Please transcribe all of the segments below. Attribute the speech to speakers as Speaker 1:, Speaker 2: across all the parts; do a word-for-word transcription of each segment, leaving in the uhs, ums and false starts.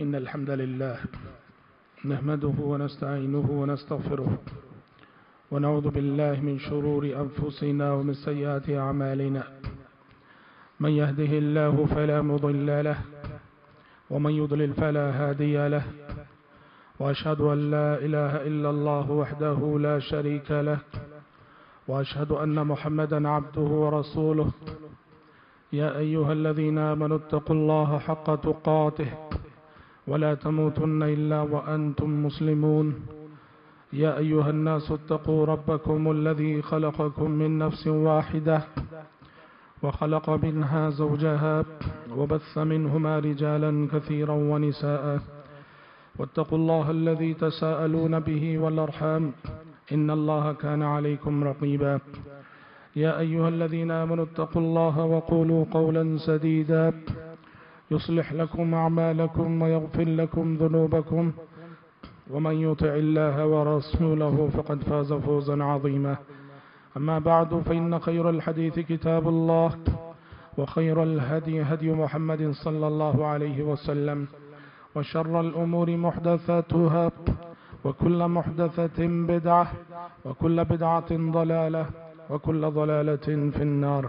Speaker 1: إن الحمد لله نحمده ونستعينه ونستغفره ونعوذ بالله من شرور أنفسنا ومن سيئات أعمالنا من يهده الله فلا مضل له ومن يضلل فلا هادي له وأشهد أن لا إله إلا الله وحده لا شريك له وأشهد أن محمدا عبده ورسوله يا أيها الذين آمنوا اتقوا الله حق تقاته ولا تموتن إلا وأنتم مسلمون يا أيها الناس اتقوا ربكم الذي خلقكم من نفس واحدة وخلق منها زوجها وبث منهما رجالا كثيرا ونساء واتقوا الله الذي تساءلون به والأرحام إن الله كان عليكم رقيبا يا أيها الذين آمنوا اتقوا الله وقولوا قولا سديدا يصلح لكم أعمالكم ويغفر لكم ذنوبكم ومن يطع الله ورسوله فقد فاز فوزا عظيما أما بعد فإن خير الحديث كتاب الله وخير الهدي هدي محمد صلى الله عليه وسلم وشر الأمور محدثاتها وكل محدثة بدعة وكل بدعة ضلالة وكل ضلالة في النار.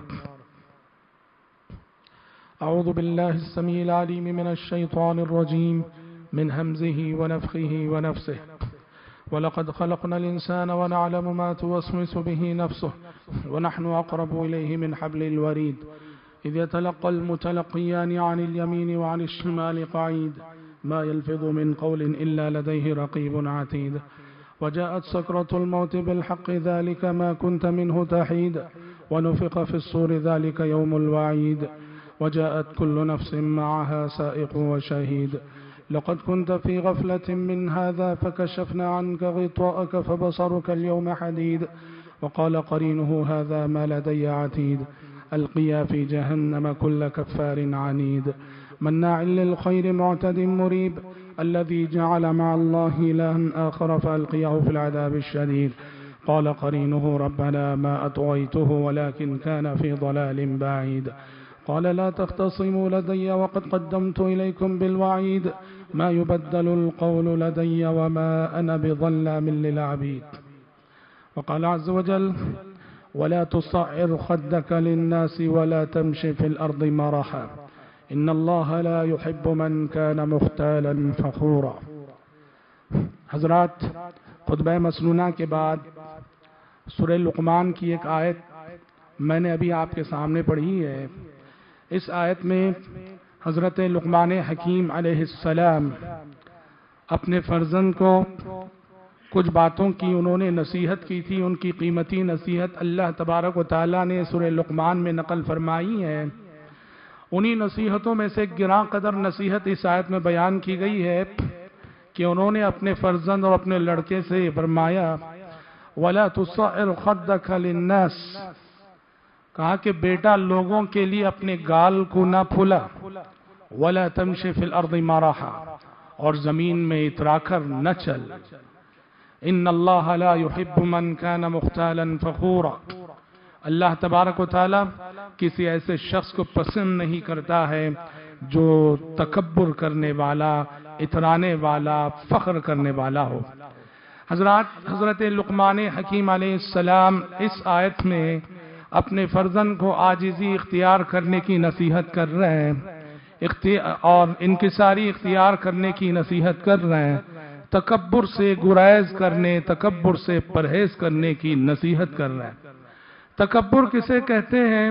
Speaker 1: أعوذ بالله السميع العليم من الشيطان الرجيم من همزه ونفخه ونفسه ولقد خلقنا الإنسان ونعلم ما توسوس به نفسه ونحن أقرب إليه من حبل الوريد إذ يتلقى المتلقيان عن اليمين وعن الشمال قعيد ما يلفظ من قول إلا لديه رقيب عتيد وجاءت سكرة الموت بالحق ذلك ما كنت منه تحيد ونفخ في الصور ذلك يوم الوعيد وجاءت كل نفس معها سائق وشهيد لقد كنت في غفلة من هذا فكشفنا عنك غطاءك فبصرك اليوم حديد وقال قرينه هذا ما لدي عتيد ألقيا في جهنم كل كفار عنيد مناع للخير معتد مريب الذي جعل مع الله إلها آخر فألقياه في العذاب الشديد قال قرينه ربنا ما أطغيته ولكن كان في ضلال بعيد قال لا تختصموا لدي وقد قدمت إليكم بالوعيد ما يبدل القول لدي وما أنا بظلام للعبيد وقال عز وجل ولا تصعر خدك للناس ولا تمشي في الأرض مرحا إن الله لا يحب من كان مختالا فخورا. حضرات، خطبہ مسنونہ کے بعد سورہ لقمان کی ایک آیت میں نے ابھی آپ کے سامنے پڑھی ہے. اس آیت میں حضرت لقمان حکیم علیہ السلام اپنے فرزند کو کچھ باتوں کی انہوں نے نصیحت کی تھی. ان کی قیمتی نصیحت اللہ تبارک و تعالیٰ نے سورہ لقمان میں نقل فرمائی ہے. انہی نصیحتوں میں سے گراں قدر نصیحت اس آیت میں بیان کی گئی ہے کہ انہوں نے اپنے فرزند اور اپنے لڑکے سے فرمایا وَلَا تُصَعِّرْ خَدَّكَ لِلنَّاسِ، کہا کہ بیٹا لوگوں کے لیے اپنے گال کو نہ پھلا، وَلَا تَمْشِ فِي الْأَرْضِ مَرَحًا، اور زمین میں اترا کر نہ چل. إِنَّ اللَّهَ لَا يُحِبُّ مَنْ كَانَ مُخْتَالًا فَخُورًا، اللہ تبارک و تعالیٰ کسی ایسے شخص کو پسند نہیں کرتا ہے جو تکبر کرنے والا، اترانے والا، فخر کرنے والا ہو. حضرات، حضرت لقمان حکیم علیہ السلام اس آیت میں اپنے فرزند کو عاجزی اختیار کرنے کی نصیحت کر رہے ہیں اور انکساری اختیار کرنے کی نصیحت کر رہے ہیں. تکبر سے گریز کرنے، تکبر سے پرہیز کرنے کی نصیحت کر رہے ہیں. تکبر کسے کہتے ہیں؟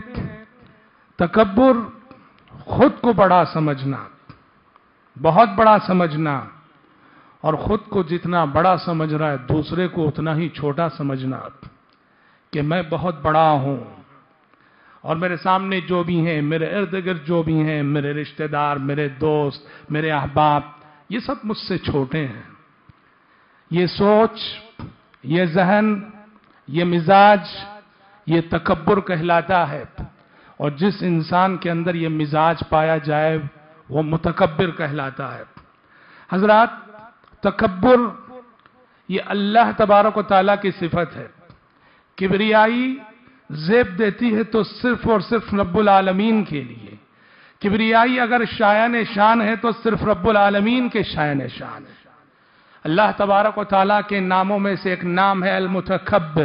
Speaker 1: تکبر خود کو بڑا سمجھنا، بہت بڑا سمجھنا، اور خود کو جتنا بڑا سمجھ رہا ہے دوسرے کو اتنا ہی چھوٹا سمجھنا کہ میں بہت بڑا ہوں اور میرے سامنے جو بھی ہیں، میرے ارد گرد جو بھی ہیں، میرے رشتہ دار، میرے دوست، میرے احباب، یہ سب مجھ سے چھوٹے ہیں. یہ سوچ، یہ ذہن، یہ مزاج، یہ تکبر کہلاتا ہے. اور جس انسان کے اندر یہ مزاج پایا جائے وہ متکبر کہلاتا ہے. حضرات، تکبر یہ اللہ تبارک و تعالیٰ کی صفت ہے. کبریائی زیب دیتی ہے تو صرف اور صرف رب العالمین کے لیے. کبریائی اگر شایان شان ہے تو صرف رب العالمین کے شایان شان ہے۔ اللہ تبارک و تعالیٰ کے ناموں میں سے ایک نام ہے المتکبر،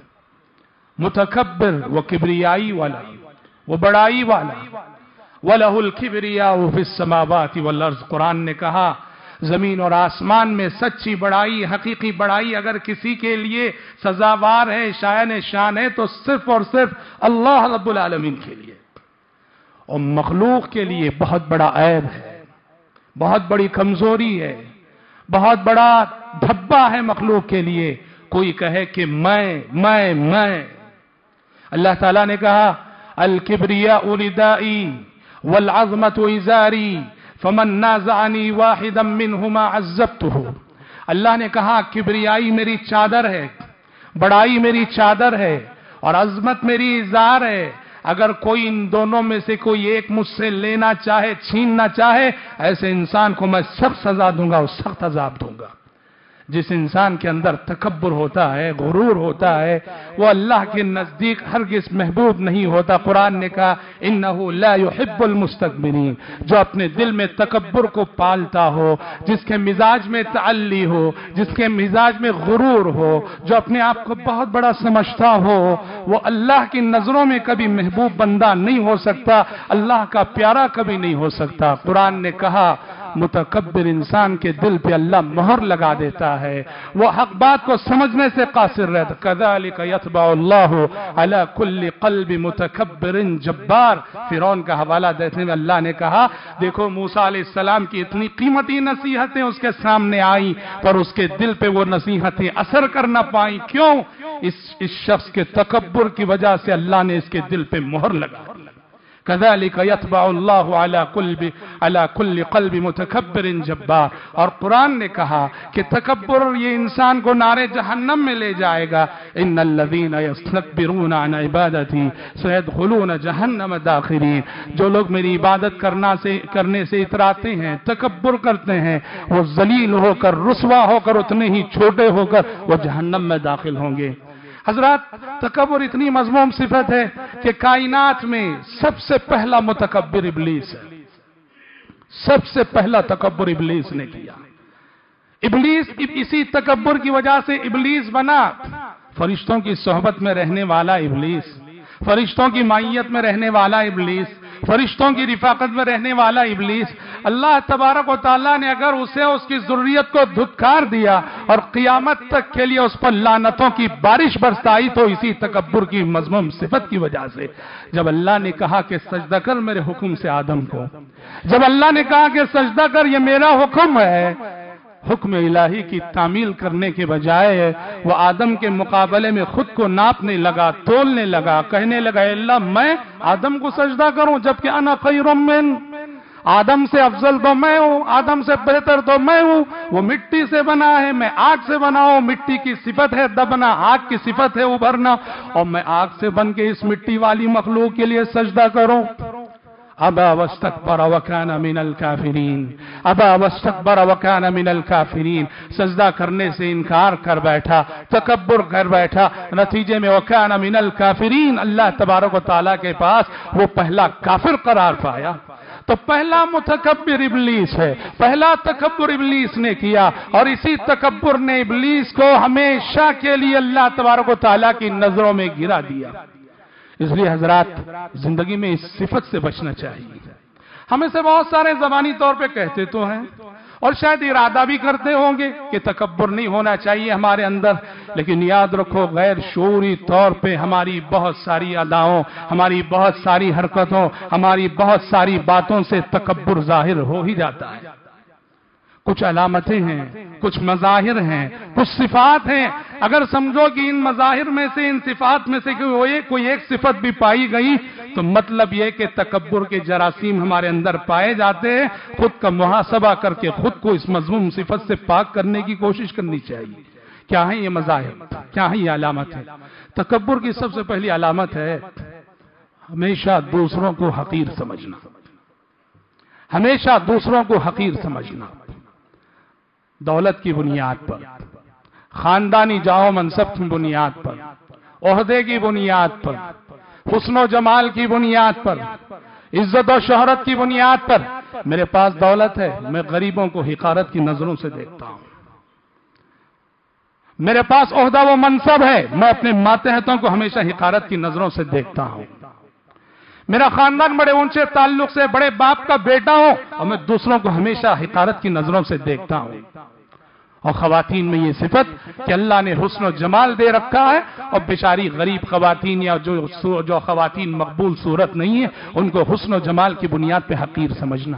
Speaker 1: متکبر، وہ کبریائی والا، وہ بڑائی والا۔ وَلَهُ الْكِبْرِيَاءُ فِي السَّمَاوَاتِ وَالْأَرْضِ، قرآن نے کہا زمین اور آسمان میں سچی بڑائی، حقیقی بڑائی اگر کسی کے لیے سزاوار ہے، شایان شان ہے، تو صرف اور صرف اللہ رب العالمین کے لیے۔ اور مخلوق کے لیے بہت بڑا عیب ہے، بہت بڑی کمزوری ہے، بہت بڑا دھبا ہے مخلوق کے لیے کوئی کہے کہ میں میں میں اللہ تعالیٰ نے کہا الکبریاء ردائی والعظمت ازاری فمن نازعنی واحدا منہما عذبتہ۔ اللہ نے کہا کبریائی میری چادر ہے، بڑائی میری چادر ہے، اور عظمت میری ازار ہے، اگر کوئی ان دونوں میں سے کوئی ایک مجھ سے لینا چاہے، چھیننا چاہے، ایسے انسان کو میں سخت سزا دوں گا اور سخت عذاب دوں گا۔ جس انسان کے اندر تکبر ہوتا ہے، غرور ہوتا ہے، وہ اللہ کے نزدیک ہرگز محبوب نہیں ہوتا۔ قرآن نے کہا انہو لا يحب المستكبرین، جو اپنے دل میں تکبر کو پالتا ہو، جس کے مزاج میں تعلی ہو، جس کے مزاج میں غرور ہو، جو اپنے آپ کو بہت بڑا سمجھتا ہو، وہ اللہ کی نظروں میں کبھی محبوب بندہ نہیں ہو سکتا، اللہ کا پیارا کبھی نہیں ہو سکتا۔ قرآن نے کہا متکبر انسان کے دل پہ اللہ مہر لگا دیتا ہے، وہ حق بات کو سمجھنے سے قاصر رہتا۔ کذالک یطبع اللہ علی کل قلب متکبر جبار، فرعون کا حوالہ دیتے ہوئے اللہ نے کہا دیکھو موسیٰ علیہ السلام کی اتنی قیمتی نصیحتیں اس کے سامنے آئیں، پر اس کے دل پہ وہ نصیحتیں اثر کر نہ پائیں۔ کیوں؟ اس اس شخص کے تکبر کی وجہ سے اللہ نے اس کے دل پہ مہر لگا۔ كذلك يطبع الله على قلب على كل قلب متكبر جبار۔ اور قرآن نے کہا کہ تکبر یہ انسان کو نار جہنم میں لے جائے گا۔ ان الذين يستكبرون عن عبادتي سيدخلون جهنم داخرين، جو لوگ میری عبادت کرنا سے کرنے سے اتراتے ہیں، تکبر کرتے ہیں، وہ ذلیل ہو کر، رسوا ہو کر، اتنے ہی چھوٹے ہو کر وہ جہنم میں داخل ہوں گے۔ حضرات تکبر اتنی مذموم صفت ہے کہ کائنات میں سب سے پہلا متکبر ابلیس ہے، سب سے پہلا تکبر ابلیس نے کیا۔ ابلیس اسی تکبر کی وجہ سے ابلیس بنا، فرشتوں کی صحبت میں رہنے والا ابلیس، فرشتوں کی معیت میں رہنے والا ابلیس، فرشتوں کی رفاقت میں رہنے والا ابلیس۔ اللہ تبارک و تعالیٰ نے اگر اسے اس کی ذریت کو دھتکار دیا اور قیامت تک کے لیے اس پر لعنتوں کی بارش برسائی تو اسی تکبر کی مذموم صفت کی وجہ سے۔ جب اللہ نے کہا کہ سجدہ کر میرے حکم سے آدم کو، جب اللہ نے کہا کہ سجدہ کر یہ میرا حکم ہے، حکم الہی کی تعمیل کرنے کے بجائے وہ آدم کے مقابلے میں خود کو ناپنے لگا، تولنے لگا، کہنے لگا اے اللہ میں آدم کو سجدہ کروں جبکہ انا خیر من، آدم سے افضل تو میں ہوں، آدم سے بہتر تو میں ہوں، وہ مٹی سے بنا ہے، میں آگ سے بنا ہوں، مٹی کی صفت ہے دبنا، آگ کی صفت ہے ابھرنا، اور میں آگ سے بن کے اس مٹی والی مخلوق کے لیے سجدہ کروں۔ ابا واستکبر وکان من الکافرین، ابا واستکبر وکان من الکافرین، سجدہ کرنے سے انکار کر بیٹھا، تکبر کر بیٹھا، نتیجے میں وکان من الکافرین، اللہ تبارک و تعالیٰ کے پاس وہ پہلا کافر قرار پایا۔ تو پہلا متکبر ابلیس ہے، پہلا تکبر ابلیس نے کیا، اور اسی تکبر نے ابلیس کو ہمیشہ کے لیے اللہ تبارک و تعالیٰ کی نظروں میں گرا دیا۔ اس لیے حضرات زندگی میں اس صفت سے بچنا چاہیے۔ ہمیں سے بہت سارے زبانی طور پہ کہتے تو ہیں اور شاید ارادہ بھی کرتے ہوں گے کہ تکبر نہیں ہونا چاہیے ہمارے اندر، لیکن یاد رکھو غیر شعوری طور پہ ہماری بہت ساری اداؤں، ہماری بہت ساری حرکتوں، ہماری بہت ساری باتوں سے تکبر ظاہر ہو ہی جاتا ہے۔ کچھ علامتیں ہیں، کچھ مظاہر ہیں، کچھ صفات ہیں، اگر سمجھو کہ ان مظاہر میں سے، ان صفات میں سے کوئی ایک صفت بھی پائی گئی تو مطلب یہ کہ تکبر کے جراثیم ہمارے اندر پائے جاتے ہیں۔ خود کا محاسبہ کر کے خود کو اس مذموم صفت سے پاک کرنے کی کوشش کرنی چاہیے۔ کیا ہے یہ مظاہر، کیا ہے یہ علامت ہے؟ تکبر کی سب سے پہلی علامت ہے ہمیشہ دوسروں کو حقیر سمجھنا، ہمیشہ دوسروں کو حقیر سمجھنا، دولت کی بنیاد پر، خاندانی جاہ و منصب کی بنیاد پر، عہدے کی بنیاد پر، حسن و جمال کی بنیاد پر،
Speaker 2: عزت اور شہرت کی بنیاد پر میرے پاس دولت ہے، میں غریبوں کو حقارت کی نظروں سے دیکھتا ہوں۔ میرے پاس عہدہ و منصب ہے، میں اپنے ماتحتوں کو ہمیشہ حقارت کی نظروں سے دیکھتا ہوں۔ میرا خاندان بڑے اونچے تعلق سے بڑے باپ کا بیٹا ہوں اور میں دوسروں کو ہمیشہ حقارت کی نظروں سے دیکھتا ہوں۔ اور خواتین میں یہ صفت کہ اللہ نے حسن و جمال دے رکھا ہے، اور بیچاری غریب خواتین یا جو جو خواتین مقبول صورت نہیں ہیں ان کو حسن و جمال کی بنیاد پہ حقیر سمجھنا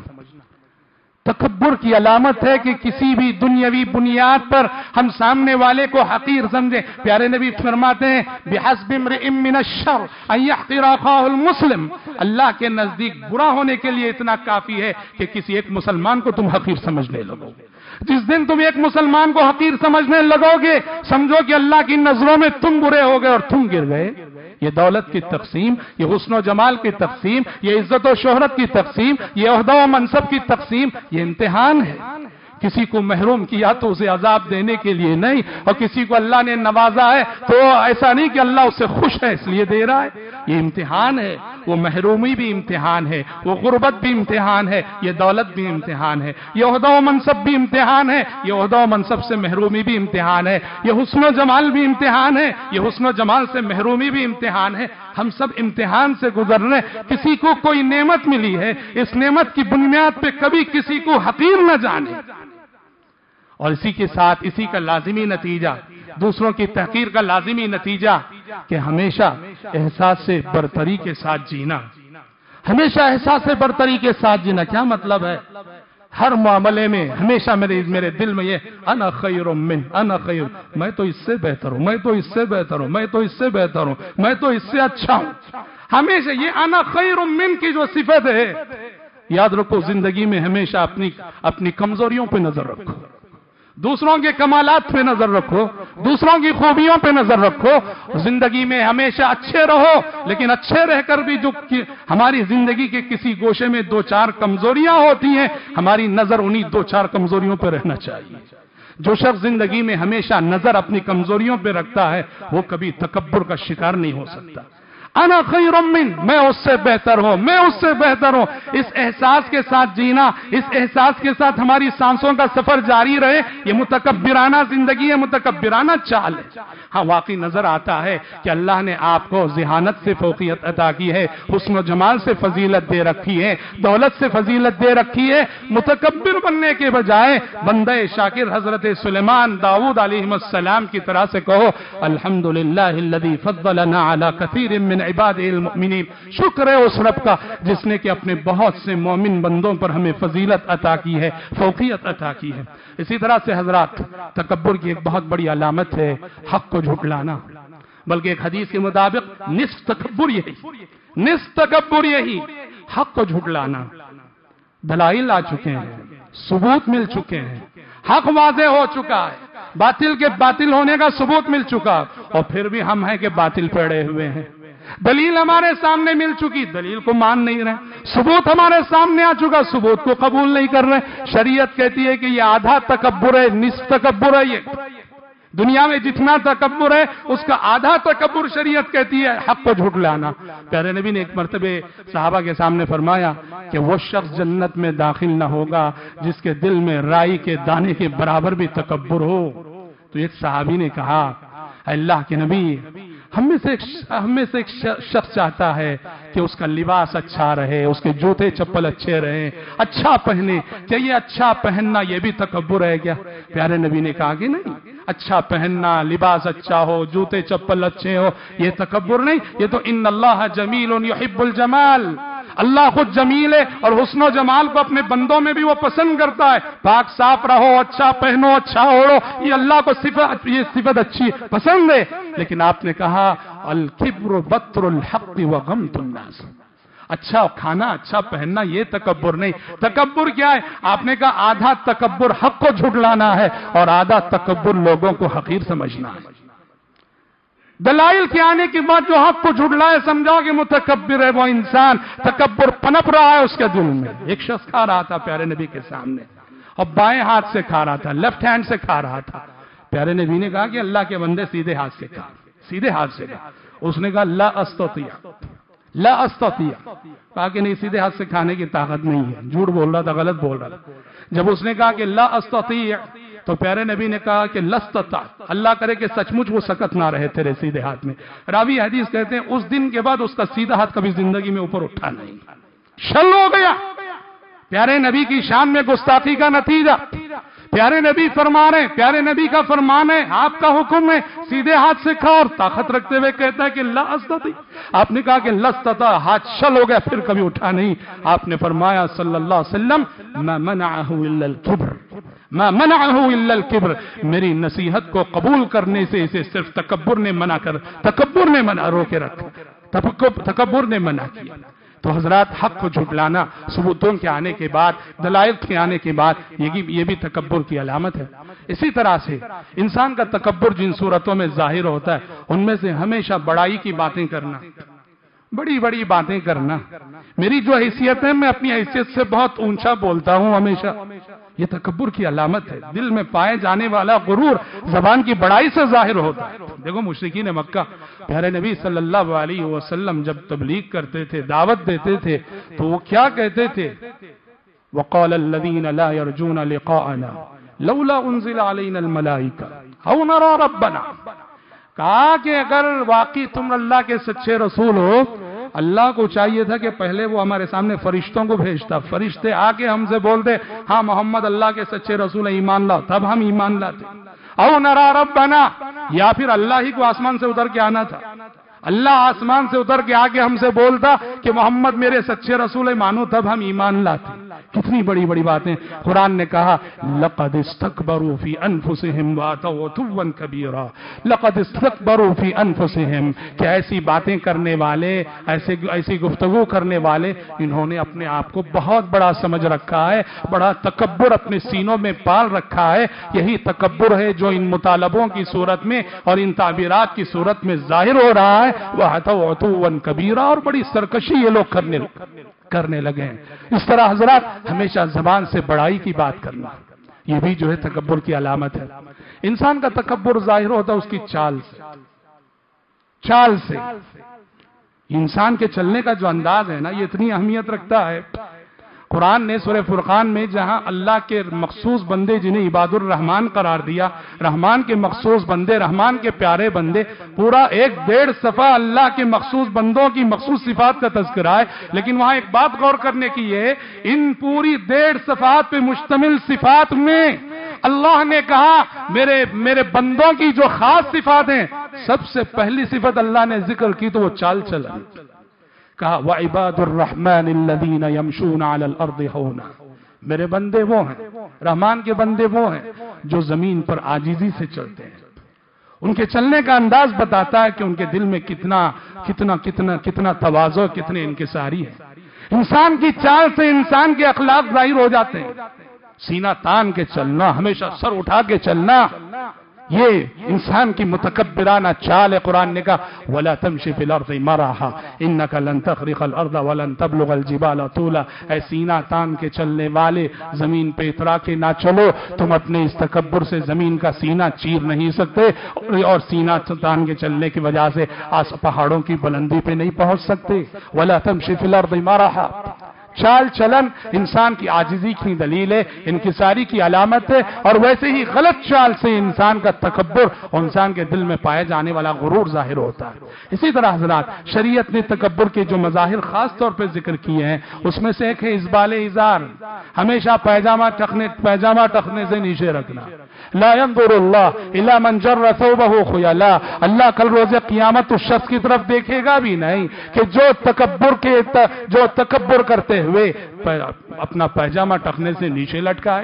Speaker 2: تکبر کی علامت ہے کہ کسی بھی دنیاوی بنیاد پر ہم سامنے والے کو حقیر سمجھیں۔ پیارے نبی فرماتے ہیں بِحَسْبِ امْرِئٍ مِّنَ الشَّرِّ أَن يَحْقِرَ أَخَاهُ الْمُسْلِمَ، اللہ کے نزدیک برا ہونے کے لیے اتنا کافی ہے کہ کسی ایک مسلمان کو تم حقیر سمجھنے لگو۔ جس دن تم ایک مسلمان کو حقیر سمجھنے لگو گے سمجھو کہ اللہ کی نظروں میں تم برے ہو گئے اور تم گر گئے۔ یہ دولت کی تقسیم، یہ حسن و جمال کی تقسیم، یہ عزت و شہرت کی تقسیم، یہ عہدہ و منصب کی تقسیم، یہ امتحان ہے۔ کسی کو محروم کیا تو اسے عذاب دینے کے لیے نہیں، اور کسی کو اللہ نے نوازا ہے تو ایسا نہیں کہ اللہ اسے خوش ہے اس لیے دے رہا ہے۔ یہ امتحان ہے، وہ محرومی بھی امتحان ہے، وہ غربت بھی امتحان ہے، یہ دولت بھی امتحان ہے، یہ عہدہ و منصب بھی امتحان ہے، یہ عہدہ و منصب سے محرومی بھی امتحان ہے، یہ حسن و جمال بھی امتحان ہے، یہ حسن و جمال سے محرومی بھی امتحان ہے۔ ہم سب امتحان سے گزر رہے ہیں۔ کسی کو کوئی نعمت ملی ہے، اس نعمت کی بنیاد پہ کبھی کسی کو حقیر نہ جانے، اور اسی کے ساتھ اسی کا لازمی نتیجہ، دوسروں کی تحقیر کا لازمی نتیجہ کہ ہمیشہ احساس سے برتری کے ساتھ جینا، ہمیشہ احساس سے برتری کے ساتھ جینا۔ کیا مطلب ہے؟ ہر معاملے میں ہمیشہ میرے میرے دل میں یہ انا خیر من انا خیر، میں تو اس سے بہتر ہوں، میں تو اس سے بہتر ہوں، میں تو اس سے بہتر ہوں، میں تو اس سے اچھا ہوں۔ ہمیشہ یہ انا خیر من کی جو صفت ہے، یاد رکھو زندگی میں ہمیشہ اپنی اپنی کمزوریوں پہ نظر رکھو، دوسروں کے کمالات پہ نظر رکھو، دوسروں کی خوبیوں پہ نظر رکھو۔ زندگی میں ہمیشہ اچھے رہو، لیکن اچھے رہ کر بھی جو ہماری زندگی کے کسی گوشے میں دو چار کمزوریاں ہوتی ہیں، ہماری نظر انہی دو چار کمزوریوں پہ رہنا چاہیے۔ جو شخص زندگی میں ہمیشہ نظر اپنی کمزوریوں پہ رکھتا ہے وہ کبھی تکبر کا شکار نہیں ہو سکتا۔ انا خیر من، میں اس سے بہتر ہوں، میں اس سے بہتر ہوں، اس احساس کے ساتھ جینا، اس احساس کے ساتھ ہماری سانسوں کا سفر جاری رہے، یہ متکبرانہ زندگی ہے، متکبرانہ چال ہے۔ ہاں واقعی نظر آتا ہے کہ اللہ نے آپ کو ذہانت سے فوقیت عطا کی ہے، حسن و جمال سے فضیلت دے رکھی ہے، دولت سے فضیلت دے رکھی ہے۔ متکبر بننے کے بجائے بندہ شاکر حضرت سلیمان داؤد علیہ السلام کی طرح سے کہو الحمدللہ الذی فضلنا علی کثیر من عباد المؤمنین، شکر ہے اس رب کا جس نے کہ اپنے بہت سے مومن بندوں پر ہمیں فضیلت عطا کی ہے، فوقیت عطا کی ہے۔ اسی طرح سے حضرات تکبر کی ایک بہت بڑی علامت ہے حق کو جھٹلانا، بلکہ ایک حدیث کے مطابق نصف تکبر یہی نصف تکبر یہی حق کو جھٹلانا۔ دلائل آ چکے ہیں، ثبوت مل چکے ہیں، حق واضح ہو چکا ہے، باطل کے باطل ہونے کا ثبوت مل چکا، اور پھر بھی ہم ہیں کہ باطل پڑے ہوئے ہیں۔ دلیل ہمارے سامنے مل چکی، دلیل کو مان نہیں رہے، ثبوت ہمارے سامنے آ چکا، ثبوت کو قبول نہیں کر رہے۔ شریعت کہتی ہے کہ یہ آدھا تکبر ہے، نصف تکبر ہے، یہ دنیا میں جتنا تکبر ہے اس کا آدھا تکبر شریعت کہتی ہے حق کو جھٹلانا۔ پیارے نبی نے ایک مرتبہ صحابہ کے سامنے فرمایا کہ وہ شخص جنت میں داخل نہ ہوگا جس کے دل میں رائی کے دانے کے برابر بھی تکبر ہو۔ تو ایک صحابی نے کہا اے اللہ کے نبی، ہم میں سے ایک ہم میں سے ایک شخص چاہتا ہے کہ اس کا لباس اچھا رہے، اس کے جوتے چپل اچھے رہیں، اچھا پہنے، کیا یہ اچھا پہننا یہ بھی تکبر ہے کیا؟ پیارے نبی نے کہا کہ نہیں، اچھا پہننا، لباس اچھا ہو، جوتے چپل اچھے ہو، یہ تکبر نہیں، یہ تو ان اللہ جمیل یحب الجمال، اللہ خود جمیل ہے اور حسن و جمال کو اپنے بندوں میں بھی وہ پسند کرتا ہے۔ پاک صاف رہو، اچھا پہنو، اچھا اوڑھو، یہ اللہ کو صفت یہ صفت اچھی پسند ہے۔ لیکن آپ نے کہا الکبر بطر الحق وغمط الناس، اچھا کھانا، اچھا پہننا یہ تکبر نہیں۔ تکبر کیا ہے؟ آپ نے کہا آدھا تکبر حق کو جھٹلانا ہے اور آدھا تکبر لوگوں کو حقیر سمجھنا ہے۔ دلائل کے آنے کے بعد جو حق کو جھٹلائے سمجھاؤ کہ متکبر ہے وہ انسان، تکبر پنپ رہا ہے اس کے دل میں۔ ایک شخص کھا رہا تھا پیارے نبی کے سامنے اور بائیں ہاتھ سے کھا رہا تھا، لیفٹ ہینڈ سے کھا رہا تھا۔ پیارے نبی نے کہا کہ اللہ کے بندے سیدھے ہاتھ سے کھا، سیدھے ہاتھ سے کھا۔ اس نے کہا لا استطيع لا استطیع، کہا کہ نہیں سیدھے ہاتھ سے کھانے کی طاقت نہیں ہے، جھوٹ بول رہا تھا، غلط بول رہا تھا۔ جب اس نے کہا کہ لا استطیع تو پیارے نبی نے کہا کہ لستطاع، اللہ کرے کہ سچ مچ وہ سکت نہ رہے تیرے سیدھے ہاتھ میں۔ راوی حدیث کہتے ہیں اس دن کے بعد اس کا سیدھا ہاتھ کبھی زندگی میں اوپر اٹھا نہیں، شل ہو گیا۔ پیارے نبی کی شان میں گستاخی کا نتیجہ، پیارے نبی فرما رہے ہیں، پیارے نبی کا فرمان ہے، آپ کا حکم ہے سیدھے ہاتھ سے کھاؤ، اور طاقت رکھتے ہوئے کہتا ہے کہ لا استطیع، آپ نے کہا کہ لستطاع، ہاتھ شل ہو گیا، پھر کبھی اٹھا نہیں۔ آپ نے فرمایا صلی اللہ علیہ وسلم ما منعہ الا الکبر، ما منعہ الا الکبر، میری نصیحت کو قبول کرنے سے اسے صرف تکبر نے منع کر تکبر نے منع روکے رکھا، تکبر نے منع کیا۔ تو حضرات حق کو جھٹلانا ثبوتوں کے آنے کے بعد، دلائل کے آنے کے بعد، یہ بھی تکبر کی علامت ہے۔ اسی طرح سے انسان کا تکبر جن صورتوں میں ظاہر ہوتا ہے ان میں سے ہمیشہ بڑائی کی باتیں کرنا، بڑی بڑی باتیں کرنا۔ میری جو حیثیت ہے میں اپنی حیثیت سے بہت اونچا بولتا ہوں ہمیشہ، یہ تکبر کی علامت ہے۔ دل میں پائے جانے والا غرور زبان کی بڑائی سے ظاہر ہوتا ہے۔ دیکھو مشرکین مکہ پیارے نبی صلی اللہ علیہ وسلم جب تبلیغ کرتے تھے، دعوت دیتے تھے، تو وہ کیا کہتے تھے؟ وقال الذين لا يرجون لقاءنا لولا انزل علينا الملائكه او نرى ربنا، کہا کہ اگر واقعی تم اللہ کے سچے رسول ہو، اللہ کو چاہیے تھا کہ پہلے وہ ہمارے سامنے فرشتوں کو بھیجتا، فرشتے آ کے ہم سے بول دے ہاں محمد اللہ کے سچے رسول ایمان لاؤ، تب ہم ایمان لاتے۔ او نرى ربنا، یا پھر اللہ ہی کو آسمان سے اتر کے آنا تھا، اللہ آسمان سے اتر کے آگے ہم سے بولتا کہ محمد میرے سچے رسول مانو، تب ہم ایمان لاتے۔ کتنی بڑی بڑی باتیں قرآن نے کہا، لقد استكبروا في انفسهم واتوا عتوا كبيرا، لقد استكبروا في انفسهم، کہ ایسی باتیں کرنے والے، ایسے ایسی گفتگو کرنے والے، انہوں نے اپنے آپ کو بہت بڑا سمجھ رکھا ہے، بڑا تکبر اپنے سینوں میں پال رکھا ہے۔ یہی تکبر ہے جو ان مطالبوں کی صورت میں اور ان تعبیرات کی صورت میں ظاہر ہو رہا ہے۔ واتوا عتوا كبيرا، اور بڑی سرکشی یہ لوگ کرنے کرنے لگے ہیں۔ اس طرح حضرات ہمیشہ زبان سے بڑائی کی بات کرنا، یہ بھی جو ہے تکبر کی علامت ہے۔ انسان کا تکبر ظاہر ہوتا ہے اس کی چال سے، چال سے انسان کے چلنے کا جو انداز ہے نا، یہ اتنی اہمیت رکھتا ہے۔ قرآن نے سورہ فرقان میں جہاں اللہ کے مخصوص بندے جنہیں عباد الرحمن قرار دیا، رحمان کے مخصوص بندے، رحمان کے پیارے بندے، پورا ایک ڈیڑھ صفحہ اللہ کے مخصوص بندوں کی مخصوص صفات کا تذکرہ ہے۔ لیکن وہاں ایک بات غور کرنے کی ہے، ان پوری ڈیڑھ صفحات پہ مشتمل صفات میں اللہ نے کہا میرے میرے بندوں کی جو خاص صفات ہیں، سب سے پہلی صفت اللہ نے ذکر کی تو وہ چال چلن، کہا وَعِبَادُ الرَّحْمَنِ الَّذِينَ يَمْشُونَ عَلَى الْأَرْضِ هَوْنًا، میرے بندے وہ ہیں، رحمان کے بندے وہ ہیں جو زمین پر عاجزی سے چلتے ہیں۔ ان کے چلنے کا انداز بتاتا ہے کہ ان کے دل میں کتنا کتنا کتنا کتنا تواضع، کتنے انکساری ہے۔ انسان کی چال سے انسان کے اخلاق ظاہر ہو جاتے ہیں۔ سینہ تان کے چلنا، ہمیشہ سر اٹھا کے چلنا، یہ انسان کی متکبرانہ چال ہے۔ قرآن نے کہا وَلَا تَمْشِ فِي الْأَرْضِ مَرَحًا إِنَّكَ لَن تَخْرِقَ الْأَرْضَ وَلَن تَبْلُغَ الْجِبَالَ طُولًا، اے سینہ تان کے چلنے والے، زمین پہ اترا کے نہ چلو، تم اپنے اس تکبر سے زمین کا سینہ چیر نہیں سکتے، اور سینہ تان کے چلنے کی وجہ سے آس پہاڑوں کی بلندی پہ نہیں پہنچ سکتے۔ وَلَا تَمْشِ فِي الْأَرْضِ مَرَحًا، چال چلن انسان کی عاجزی کی دلیل ہے، انکساری کی علامت ہے، اور ویسے ہی غلط چال سے انسان کا تکبر اور انسان کے دل میں پائے جانے والا غرور ظاہر ہوتا ہے۔ اسی طرح حضرات شریعت نے تکبر کے جو مظاہر خاص طور پہ ذکر کیے ہیں، اس میں سے ایک ہے ازبال ازار، ہمیشہ پیجامہ ٹخنے پیجامہ ٹخنے سے نیچے رکھنا۔ لا ينظر اللہ الا من جر ثوبه خیلا، اللہ کل روز قیامت اس شخص کی طرف دیکھے گا بھی نہیں کہ جو تکبر کے جو تکبر کرتے ہوئے اپنا پیجامہ ٹخنے سے نیچے لٹکائے۔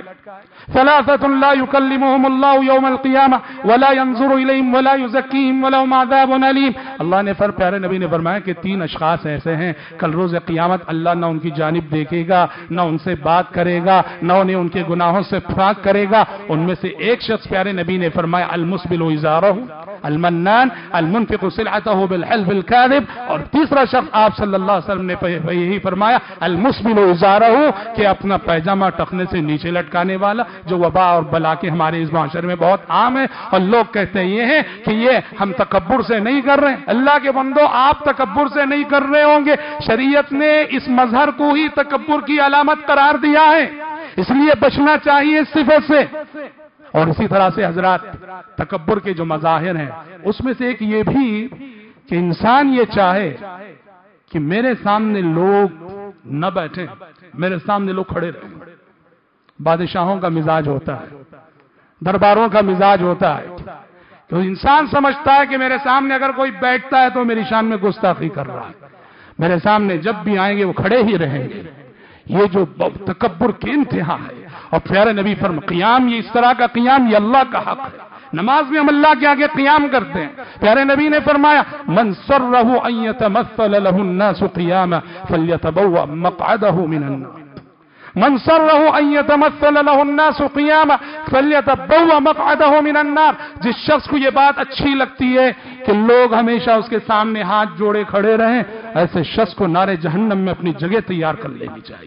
Speaker 2: ثلاثة لا يكلمهم الله يوم القيامة ولا ينظر إليهم ولا يزكيهم ولهم عذاب أليم، اللہ نے فر پیارے نبی نے فرمایا کہ تین اشخاص ایسے ہیں کل روز قیامت اللہ نہ ان کی جانب دیکھے گا، نہ ان سے بات کرے گا، نہ انہیں ان کے گناہوں سے پاک کرے گا۔ ان میں سے ایک شخص پیارے نبی نے فرمایا المسبل ازارہ المنان المنفق سلعته بالحلف الكاذب، اور تیسرا شخص آپ صلی اللہ علیہ وسلم نے یہی فرمایا المسبل گزارا ہوں کہ اپنا پیجامہ ٹخنے سے نیچے لٹکانے والا، جو وبا اور بلا کے ہمارے اس معاشرے میں بہت عام ہے، اور لوگ کہتے ہیں یہ ہے کہ یہ ہم تکبر سے نہیں کر رہے ہیں۔ اللہ کے بندو، آپ تکبر سے نہیں کر رہے ہوں گے، شریعت نے اس مظہر کو ہی تکبر کی علامت قرار دیا ہے، اس لیے بچنا چاہیے اس صفت سے۔ اور اسی طرح سے حضرات، تکبر کے جو مظاہر ہیں اس میں سے ایک یہ بھی کہ انسان یہ چاہے کہ میرے سامنے لوگ نہ بیٹھیں، میرے سامنے لوگ کھڑے رہیں۔ بادشاہوں کا مزاج ہوتا ہے، درباروں کا مزاج ہوتا ہے، تو انسان سمجھتا ہے کہ میرے سامنے اگر کوئی بیٹھتا ہے تو میری شان میں گستاخی کر رہا ہے، میرے سامنے جب بھی آئیں گے وہ کھڑے ہی رہیں گے۔ یہ جو تکبر کی انتہا ہے، اور پیارے نبی فرما قیام، یہ اس طرح کا قیام یہ اللہ کا حق ہے۔ نماز میں ہم اللہ کے آگے قیام کرتے ہیں، پیارے نبی نے فرمایا من سرہ ان یتمثل له الناس قیاما فلیتبوأ مقعده من النار، من سرہ ان یتمثل له الناس قیاما فلیتبوأ مقعده من النار۔ جس شخص کو یہ بات اچھی لگتی ہے کہ لوگ ہمیشہ اس کے سامنے ہاتھ جوڑے کھڑے رہیں، ایسے شخص کو نار جہنم میں اپنی جگہ تیار کر لینی چاہیے۔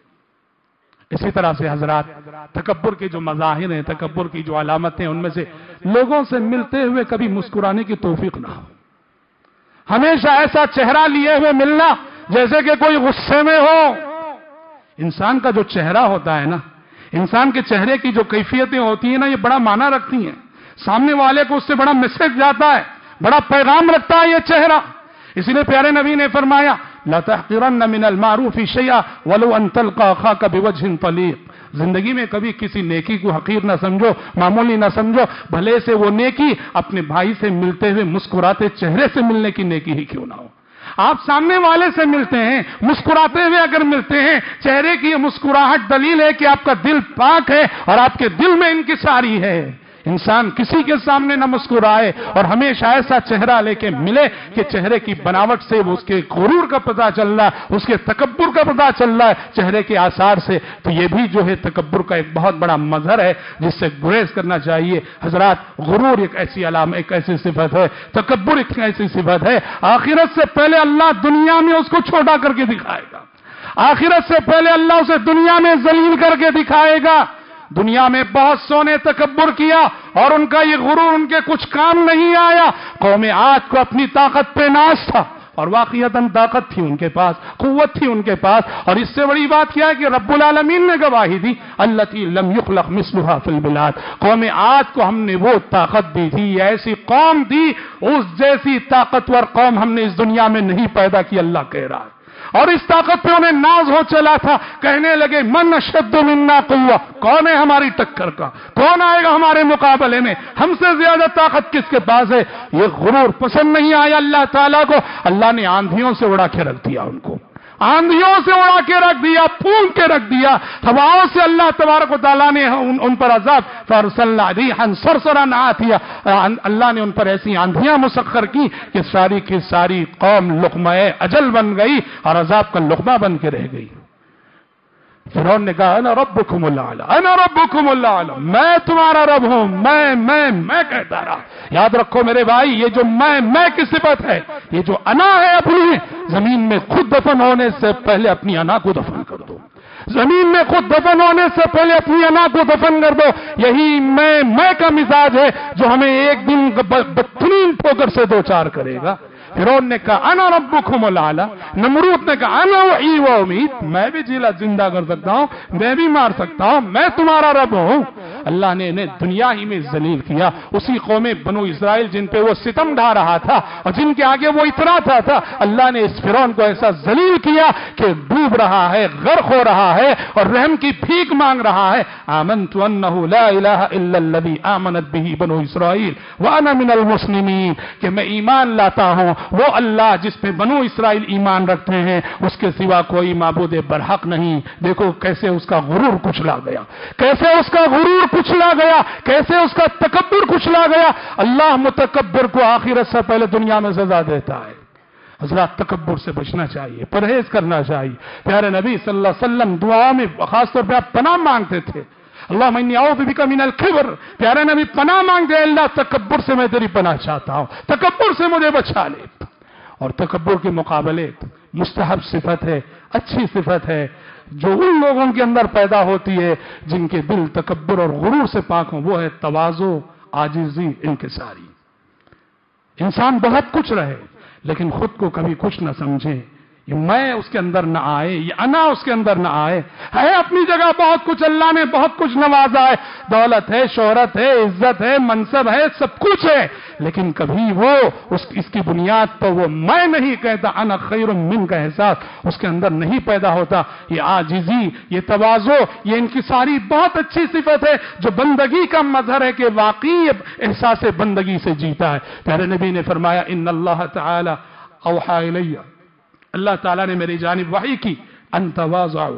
Speaker 2: اسی طرح سے حضرات، تکبر کے جو مظاہر ہیں، تکبر کی جو علامتیں، ان میں سے لوگوں سے ملتے ہوئے کبھی مسکرانے کی توفیق نہ ہو، ہمیشہ ایسا چہرہ لیے ہوئے ملنا جیسے کہ کوئی غصے میں ہو۔ انسان کا جو چہرہ ہوتا ہے نا، انسان کے چہرے کی جو کیفیتیں ہوتی ہیں نا، یہ بڑا معنی رکھتی ہیں، سامنے والے کو اس سے بڑا میسج جاتا ہے، بڑا پیغام رکھتا ہے یہ چہرہ۔ اسی لیے پیارے نبی نے فرمایا لا تحقرن من المعروف شیئا ولو ان تلقى اخاك بوجه طليق، زندگی میں کبھی کسی نیکی کو حقیر نہ سمجھو، معمولی نہ سمجھو، بھلے سے وہ نیکی اپنے بھائی سے ملتے ہوئے مسکراتے چہرے سے ملنے کی نیکی ہی کیوں نہ ہو۔ آپ سامنے والے سے ملتے ہیں، مسکراتے ہوئے اگر ملتے ہیں، چہرے کی یہ مسکراہٹ دلیل ہے کہ آپ کا دل پاک ہے اور آپ کے دل میں انکساری ہے۔ انسان کسی کے سامنے نہ مسکرائے اور ہمیشہ ایسا چہرہ لے کے ملے کہ چہرے کی بناوٹ سے وہ اس کے غرور کا پتہ چل رہا ہے، اس کے تکبر کا پتہ چل رہا ہے، چہرے کے آثار سے۔ تو یہ بھی جو ہے تکبر کا ایک بہت بڑا مظہر ہے جس سے گریز کرنا چاہیے۔ حضرات، غرور ایک ایسی علامت، ایک ایسی صفت ہے، تکبر ایک ایسی صفت ہے، آخرت سے پہلے اللہ دنیا میں اس کو چھوٹا کر کے دکھائے گا، آخرت سے پہلے اللہ اسے دنیا میں ذلیل کر کے دکھائے گا۔ دنیا میں بہت سو نے تکبر کیا اور ان کا یہ غرور ان کے کچھ کام نہیں آیا۔ قوم عاد کو اپنی طاقت پہ ناز تھا، اور واقعتاً طاقت تھی ان کے پاس، قوت تھی ان کے پاس، اور اس سے بڑی بات کیا ہے کہ رب العالمین نے گواہی دی التی لم یخلق مثلها فی البلاد، قوم عاد کو ہم نے وہ طاقت دی تھی، ایسی قوم دی، اس جیسی طاقتور قوم ہم نے اس دنیا میں نہیں پیدا کی، اللہ کہہ رہا ہے۔ اور اس طاقت پہ انہیں ناز ہو چلا تھا، کہنے لگے من اشد منا قوہ، کون ہے ہماری ٹکر کا، کون آئے گا ہمارے مقابلے میں، ہم سے زیادہ طاقت کس کے پاس ہے۔ یہ غرور پسند نہیں آیا اللہ تعالیٰ کو، اللہ نے آندھیوں سے اڑا کے رکھ دیا ان کو، آندھیوں سے اڑا کے رکھ دیا، پھونک کے رکھ دیا، ہواؤں سے اللہ تبارک و تعالیٰ نے ان, ان پر عذاب فارسلنا ریحا صرصرا عاتیہ، اللہ نے ان پر ایسی آندھیاں مسخر کی کہ ساری کی ساری قوم لقمہ اجل بن گئی اور عذاب کا لقمہ بن کے رہ گئی۔ فرعون نے کہا انا ربکم الاعلی، انا ربکم الاعلی، میں تمہارا رب ہوں، میں میں میں کہتا رہا۔ یاد رکھو میرے بھائی، یہ جو میں میں کی صفت ہے، یہ جو انا ہے اپنی، زمین میں خود دفن ہونے سے پہلے اپنی انا کو دفن کر دو، زمین میں خود دفن ہونے سے پہلے اپنی انا کو دفن کر دو۔ یہی میں میں کا مزاج ہے جو ہمیں ایک دن بدترین ٹھوکر سے دو چار کرے گا۔ فرعون نے کہا انا ربکم الاعلی، نمرود نے کہا انا وحی و امید، میں بھی جیلا زندہ کر سکتا ہوں، میں بھی مار سکتا ہوں، میں تمہارا رب ہوں۔ اللہ نے انہیں دنیا ہی میں ذلیل کیا۔ اسی قوم بنو اسرائیل جن پہ وہ ستم ڈھا رہا تھا اور جن کے آگے وہ اتراتا تھا، اللہ نے اس فرعون کو ایسا ذلیل کیا کہ ڈوب رہا ہے، غرق ہو رہا ہے اور رحم کی بھیک مانگ رہا ہے۔ آمنت انہ لا الہ الا الذی آمنت بہ بنو اسرائیل وانا من المسلمین، کہ میں ایمان لاتا ہوں وہ اللہ جس پہ بنو اسرائیل ایمان رکھتے ہیں، اس کے سوا کوئی معبود برحق نہیں۔ دیکھو کیسے اس کا غرور کچلا گیا، کیسے اس کا غرور کچلا گیا، کیسے اس کا تکبر کچلا گیا۔ اللہ متکبر کو آخرت سے پہلے دنیا میں سزا دیتا ہے۔ حضرات، تکبر سے بچنا چاہیے، پرہیز کرنا چاہیے۔ پیارے نبی صلی اللہ علیہ وسلم دعا میں خاص طور پہ آپ پناہ مانگتے تھے، اللہم انی اعوذ بک من الکبر، پیارے نبی پناہ مانگتے ہیں، اللہ تکبر سے میں تیری پناہ چاہتا ہوں، تکبر سے مجھے بچا لے۔ اور تکبر کے مقابلے مستحب صفت ہے، اچھی صفت ہے، جو ان لوگوں کے اندر پیدا ہوتی ہے جن کے دل تکبر اور غرور سے پاک ہوں، وہ ہے تواضع، عاجزی، انکساری۔ انسان بہت کچھ رہے لیکن خود کو کبھی کچھ نہ سمجھے، یہ میں اس کے اندر نہ آئے، یہ انا اس کے اندر نہ آئے۔ ہے اپنی جگہ بہت کچھ، اللہ نے بہت کچھ نوازا ہے، دولت ہے، شہرت ہے، عزت ہے، منصب ہے، سب کچھ ہے، لیکن کبھی وہ اس اس کی بنیاد پر وہ میں نہیں کہتا، انا خیر من کا احساس اس کے اندر نہیں پیدا ہوتا۔ یہ عاجزی، یہ تواضع، یہ انکساری بہت اچھی صفت ہے جو بندگی کا مظہر ہے کہ واقعی احساس بندگی سے جیتا ہے۔ پیارے نبی نے فرمایا ان اللہ تعالی اوحا الیہ، اللہ تعالیٰ نے میری جانب وحی کی، ان تواضعوا،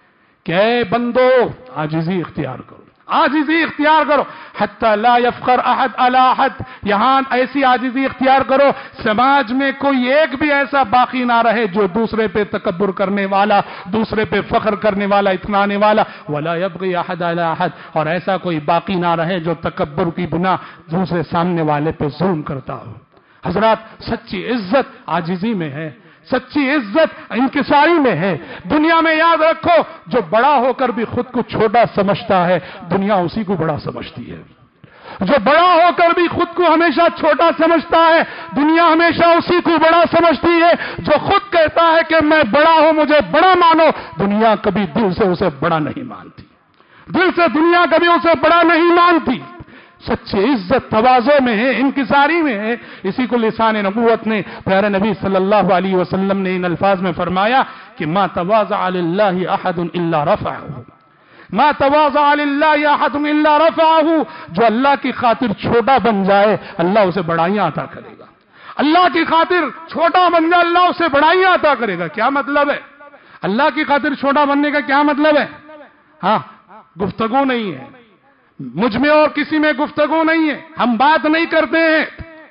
Speaker 2: کہ اے بندو عاجزی اختیار کرو، عاجزی اختیار کرو، حتی لا یفخر احد علی احد، یہاں ایسی عاجزی اختیار کرو سماج میں کوئی ایک بھی ایسا باقی نہ رہے جو دوسرے پہ تکبر کرنے والا، دوسرے پہ فخر کرنے والا، اتنانے والا، ولا یبغی احد علی احد، اور ایسا کوئی باقی نہ رہے جو تکبر کی بنا دوسرے سامنے والے پہ ظلم کرتا ہو۔ حضرات، سچی عزت عاجزی میں ہے، سچی عزت انکساری میں ہے۔ دنیا میں یاد رکھو، جو بڑا ہو کر بھی خود کو چھوٹا سمجھتا ہے، دنیا اسی کو بڑا سمجھتی ہے۔ جو بڑا ہو کر بھی خود کو ہمیشہ چھوٹا سمجھتا ہے، دنیا ہمیشہ اسی کو بڑا سمجھتی ہے۔ جو خود کہتا ہے کہ میں بڑا ہوں، مجھے بڑا مانو، دنیا کبھی دل سے اسے بڑا نہیں مانتی، دل سے دنیا کبھی اسے بڑا نہیں مانتی۔ سچی عزت تواضع میں ہے، انکساری میں ہے۔ اسی کو لسان نبوت نے پیارے نبی صلی اللہ علیہ وسلم نے ان الفاظ میں فرمایا کہ ما تواضع للہ احد الا رفعہ، ما تواضع للہ احد الا رفعہ، جو اللہ کی خاطر چھوٹا بن جائے اللہ اسے بڑائیاں عطا کرے گا، اللہ کی خاطر چھوٹا بن جائے اللہ اسے بڑائیاں عطا کرے گا۔ کیا مطلب ہے؟ اللہ کی خاطر چھوٹا بننے کا کیا مطلب ہے؟ ہاں، گفتگو نہیں ہے، مجھ میں اور کسی میں گفتگو نہیں ہے، ہم بات نہیں کرتے ہیں،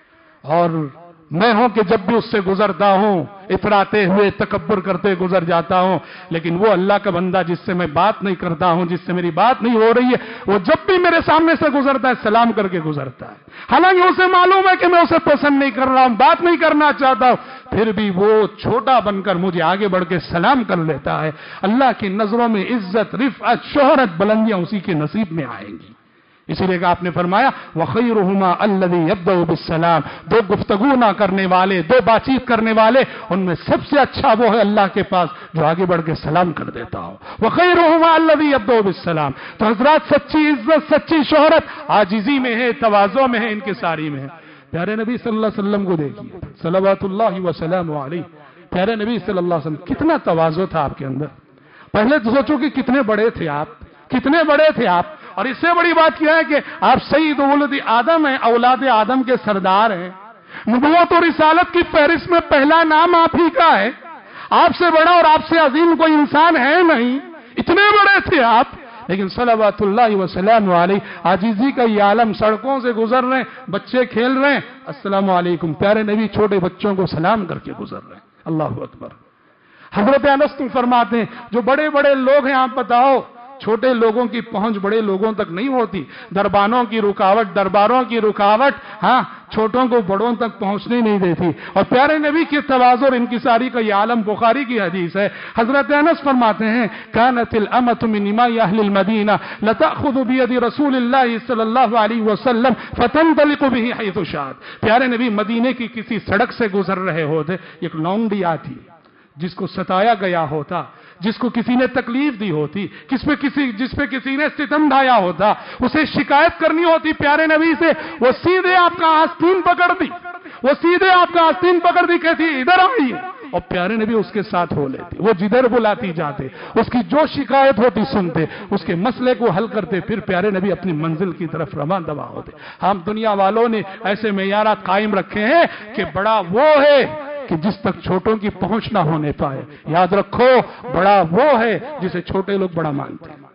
Speaker 2: اور میں ہوں کہ جب بھی اس سے گزرتا ہوں اتراتے ہوئے تکبر کرتے گزر جاتا ہوں، لیکن وہ اللہ کا بندہ جس سے میں بات نہیں کرتا ہوں، جس سے میری بات نہیں ہو رہی ہے، وہ جب بھی میرے سامنے سے گزرتا ہے سلام کر کے گزرتا ہے، حالانکہ اسے معلوم ہے کہ میں اسے پسند نہیں کر رہا ہوں، بات نہیں کرنا چاہتا ہوں، پھر بھی وہ چھوٹا بن کر مجھے آگے بڑھ کے سلام کر لیتا ہے۔ اللہ کی نظروں میں عزت، رفعت، شہرت، بلندیاں اسی کے نصیب میں آئیں گی۔ اسی لیے کہ آپ نے فرمایا وَخَيْرُهُمَا الَّذِي يَبْدَأُ بِالسَّلَامِ، دو گفتگو نہ کرنے والے، دو بات چیت کرنے والے، ان میں سب سے اچھا وہ ہے اللہ کے پاس جو آگے بڑھ کے سلام کر دیتا ہو۔ وَخَيْرُهُمَا الَّذِي يَبْدَأُ بِالسَّلَامِ۔ تو حضرات، سچی عزت، سچی شہرت عاجزی میں ہے، تواضع میں ہے، انکساری میں ہے۔ پیارے نبی صلی اللہ علیہ وسلم کو دیکھیے، صلوات اللہ وسلام علیہ، پیارے نبی صلی اللہ علیہ وسلم کتنا تواضع تھا آپ کے اندر۔ پہلے تو سوچو کہ کتنے بڑے تھے آپ، کتنے بڑے تھے آپ، اور اس سے بڑی بات کیا ہے کہ آپ سید ولد آدم ہیں، اولاد آدم کے سردار ہیں، نبوت اور رسالت کی فہرست میں پہلا نام آپ ہی کا ہے، آپ سے بڑا اور آپ سے عظیم کوئی انسان ہے نہیں، اتنے بڑے تھے آپ، لیکن صلوات اللہ وسلام علیہ عاجزی کا یہ عالم، سڑکوں سے گزر رہے ہیں، بچے کھیل رہے ہیں، السلام علیکم، پیارے نبی چھوٹے بچوں کو سلام کر کے گزر رہے ہیں۔ اللہ اکبر۔ حضرت انس تم فرماتے ہیں جو بڑے بڑے لوگ ہیں، آپ بتاؤ چھوٹے لوگوں کی پہنچ بڑے لوگوں تک نہیں ہوتی، دربانوں کی رکاوٹ، درباروں کی رکاوٹ ہاں چھوٹوں کو بڑوں تک پہنچنے نہیں دیتی، اور پیارے نبی کی تواضع اور انکساری کا یہ عالم بخاری کی حدیث ہے۔ حضرت انس فرماتے ہیں كانت الامة من اماء اهل المدینہ لتأخذ بيد رسول اللہ صلی اللہ علیہ وسلم فتنطلق به حيث شاءت۔ پیارے نبی مدینے کی کسی سڑک سے گزر رہے ہوتے، ایک لونڈی آتی جس کو ستایا گیا ہوتا، جس کو کسی نے تکلیف دی ہوتی، کس پہ کسی جس پہ کسی نے ستم ڈھایا ہوتا، اسے شکایت کرنی ہوتی پیارے نبی سے، وہ سیدھے آپ کا آستین پکڑ دی، وہ سیدھے آپ کا آستین پکڑ دی، کہتی ادھر آئیے، اور پیارے نبی اس کے ساتھ ہو لیتے، وہ جدھر بلاتی جاتے، اس کی جو شکایت ہوتی سنتے، اس کے مسئلے کو حل کرتے، پھر پیارے نبی اپنی منزل کی طرف رواں دوا ہوتے۔ ہم دنیا والوں نے ایسے معیارات قائم رکھے ہیں کہ بڑا وہ ہے کہ جس تک چھوٹوں کی پہنچ نہ ہونے پائے۔ یاد رکھو، بڑا وہ ہے جسے چھوٹے لوگ بڑا مانتے ہیں۔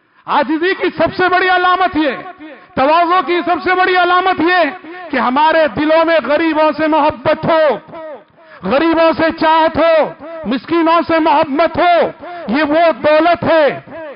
Speaker 2: عاجزی کی سب سے بڑی علامت یہ، تواضع کی سب سے بڑی علامت یہ کہ ہمارے دلوں میں غریبوں سے محبت ہو، غریبوں سے چاہت ہو، مسکینوں سے محبت ہو۔ یہ وہ دولت ہے،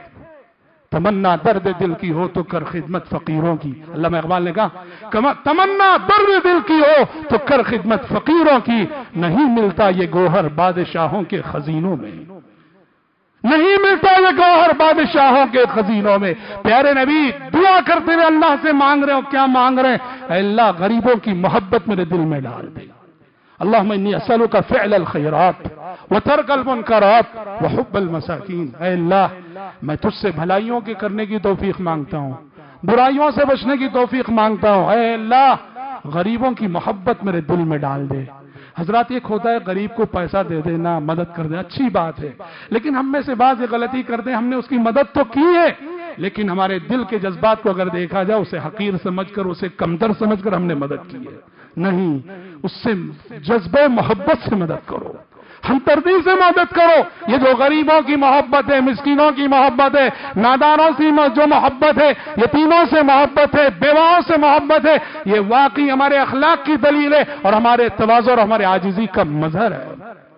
Speaker 2: تمنا درد دل کی ہو تو کر خدمت فقیروں کی۔ علامہ اقبال نے کہا تمنا درد دل کی ہو تو کر خدمت فقیروں کی، نہیں ملتا یہ گوہر بادشاہوں کے خزینوں میں، نہیں ملتا یہ گوہر بادشاہوں کے خزینوں میں۔ پیارے نبی دعا کرتے ہوئے اللہ سے مانگ رہے ہو، کیا مانگ رہے ہیں؟ اے اللہ غریبوں کی محبت میرے دل میں ڈال دے۔ اللہم انی اسألک فعل الخیرات وترک المنکرات وحب المساکین۔ اے اللہ میں تجھ سے بھلائیوں کے کرنے کی توفیق مانگتا ہوں، برائیوں سے بچنے کی توفیق مانگتا ہوں۔ اے اللہ غریبوں کی محبت میرے دل میں ڈال دے۔ حضرات ایک ہوتا ہے غریب کو پیسہ دے دینا، مدد کر دینا، اچھی بات ہے، لیکن ہم میں سے بعض یہ غلطی کرتے ہیں، ہم نے اس کی مدد تو کی ہے لیکن ہمارے دل کے جذبات کو اگر دیکھا جائے اسے حقیر سمجھ کر، اسے کمتر سمجھ کر ہم نے مدد کی ہے۔ نہیں، اس سے جذبہ محبت سے مدد کرو، ہمدردی سے مدد کرو۔ یہ جو غریبوں کی محبت ہے، مسکینوں کی محبت ہے، نادانوں سے جو محبت ہے، یتیموں سے محبت ہے، بیواؤں سے محبت ہے، یہ واقعی ہمارے اخلاق کی دلیل ہے اور ہمارے تواضع اور ہمارے عاجزی کا مظہر ہے۔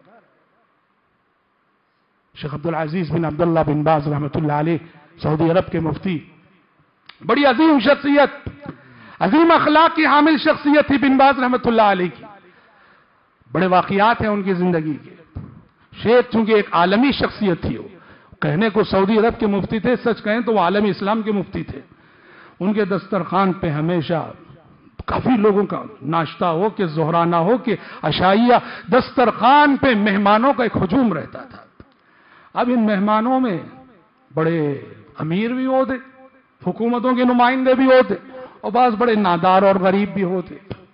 Speaker 2: شیخ عبدالعزیز بن عبداللہ بن باز رحمۃ اللہ علیہ، سعودی عرب کے مفتی، بڑی عظیم شخصیت، عظیم اخلاق کی حامل شخصیت تھی بن باز رحمۃ اللہ علیہ کی۔ بڑے واقعات ہیں ان کی زندگی کے۔ شیخ چونکہ ایک عالمی شخصیت تھی، وہ کہنے کو سعودی عرب کے مفتی تھے، سچ کہیں تو وہ عالمی اسلام کے مفتی تھے۔ ان کے دسترخوان پہ ہمیشہ کافی لوگوں کا ناشتہ ہو کہ زہرانہ ہو کہ عشائیہ، دسترخوان پہ مہمانوں کا ایک ہجوم رہتا تھا۔ اب ان مہمانوں میں بڑے امیر بھی ہوتے، حکومتوں کے نمائندے بھی ہوتے اور بعض بڑے نادار اور غریب بھی ہوتے۔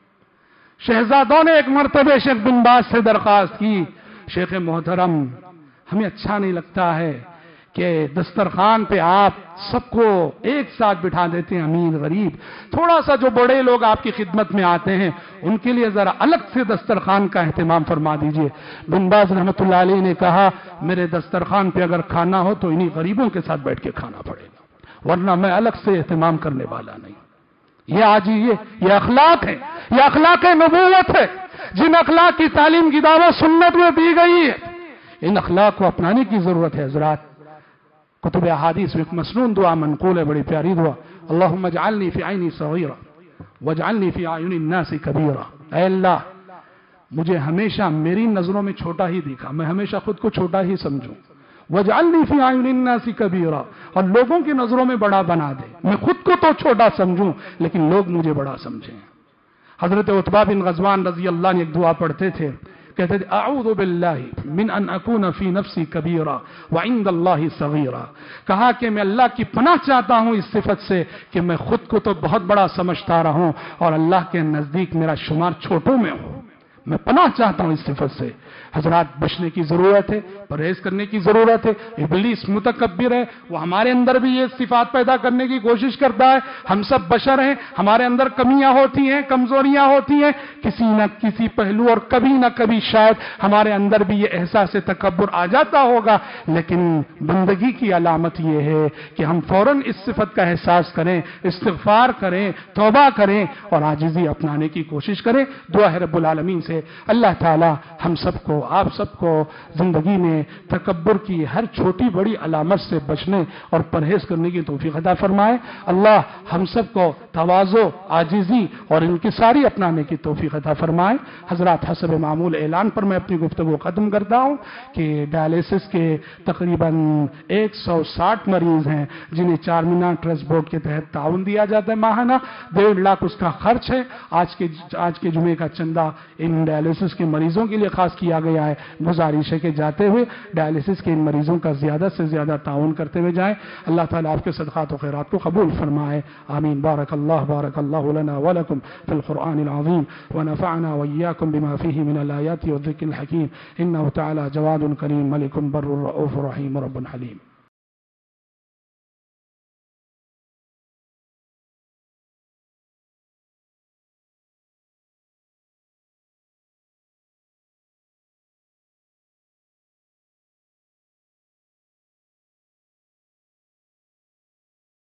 Speaker 2: شہزادوں نے ایک مرتبہ شیخ بن باز سے درخواست کی، شیخ محترم ہمیں اچھا نہیں لگتا ہے کہ دسترخوان پہ آپ سب کو ایک ساتھ بٹھا دیتے ہیں، امیر غریب، تھوڑا سا جو بڑے لوگ آپ کی خدمت میں آتے ہیں ان کے لیے ذرا الگ سے دسترخوان کا اہتمام فرما دیجئے۔ بن باز رحمۃ اللہ علیہ نے کہا میرے دسترخوان پہ اگر کھانا ہو تو انہی غریبوں کے ساتھ بیٹھ کے کھانا پڑے گا، ورنہ میں الگ سے اہتمام کرنے والا نہیں۔ یہ آج یہ یہ اخلاق ہے، یہ اخلاق نبوت ہے، جن اخلاق کی تعلیم کی دعوت سنت میں دی گئی ہے، ان اخلاق کو اپنانے کی ضرورت ہے۔ حضرات کتب احادیث میں ایک مسنون دعا منقول ہے، بڑی پیاری دعا، اللہم اجعلنی فی عینی صغیرہ واجعلنی فی اعین الناس کبیرہ۔ اے اللہ مجھے ہمیشہ میری نظروں میں چھوٹا ہی دکھا، میں ہمیشہ خود کو چھوٹا ہی سمجھوں، وَاجْعَلْنِي فِي أَعْيُنِ النَّاسِ كَبِيرًا، اور لوگوں کی نظروں میں بڑا بنا دے، میں خود کو تو چھوٹا سمجھوں لیکن لوگ مجھے بڑا سمجھیں۔ حضرت عتبہ بن غزوان رضی اللہ عنہ ایک دعا پڑھتے تھے، کہتے تھے اعوذ باللہ من ان اکون فی نفسی کبیرا وعند اللہ صغیرا، کہا کہ میں اللہ کی پناہ چاہتا ہوں اس صفت سے کہ میں خود کو تو بہت بڑا سمجھتا رہوں اور اللہ کے نزدیک میرا شمار چھوٹوں میں ہوں، میں پناہ چاہتا ہوں اس صفت سے۔ حضرات بچنے کی ضرورت ہے، پرہیز کرنے کی ضرورت ہے۔ ابلیس متکبر ہے، وہ ہمارے اندر بھی یہ صفات پیدا کرنے کی کوشش کرتا ہے۔ ہم سب بشر ہیں، ہمارے اندر کمیاں ہوتی ہیں، کمزوریاں ہوتی ہیں کسی نہ کسی پہلو، اور کبھی نہ کبھی شاید ہمارے اندر بھی یہ احساس تکبر آ جاتا ہوگا، لیکن بندگی کی علامت یہ ہے کہ ہم فوراً اس صفت کا احساس کریں، استغفار کریں، توبہ کریں اور عاجزی اپنانے کی کوشش کریں۔ دعا ہے رب العالمین سے اللہ تعالی ہم سب کو، آپ سب کو زندگی میں تکبر کی ہر چھوٹی بڑی علامت سے بچنے اور پرہیز کرنے کی توفیق عطا فرمائے۔ اللہ ہم سب کو تواضع، عاجزی اور انکساری اپنانے کی توفیق عطا فرمائے۔ حضرات حسب معمول اعلان پر میں اپنی گفتگو ختم کرتا ہوں کہ ڈائلیسس کے تقریباً ایک سو ساٹھ مریض ہیں جنہیں چار مینار ٹرسٹ بورڈ کے تحت تعاون دیا جاتا ہے ماہانہ، ڈیڑھ لاکھ اس کا خرچ ہے۔ آج کے آج کے جمعے کا چندہ ان ڈائلیسس کے مریضوں کے لیے خاص کیا گیا ہے۔ گزارش ہے کہ جاتے ہوئے ڈائلیسس کے ان مریضوں کا زیادہ سے زیادہ تعاون کرتے ہوئے جائیں۔ اللہ تعالیٰ آپ کے صدقات و خیرات کو قبول فرمائے، آمین۔ بارک اللہ بارک اللہ لنا ولکم فی القرآن العظیم ونفعنا وإياكم بما فيه من الآيات والذكر الحكيم إنه تعالى جواد كريم ملك بر رؤوف رحيم رب حليم۔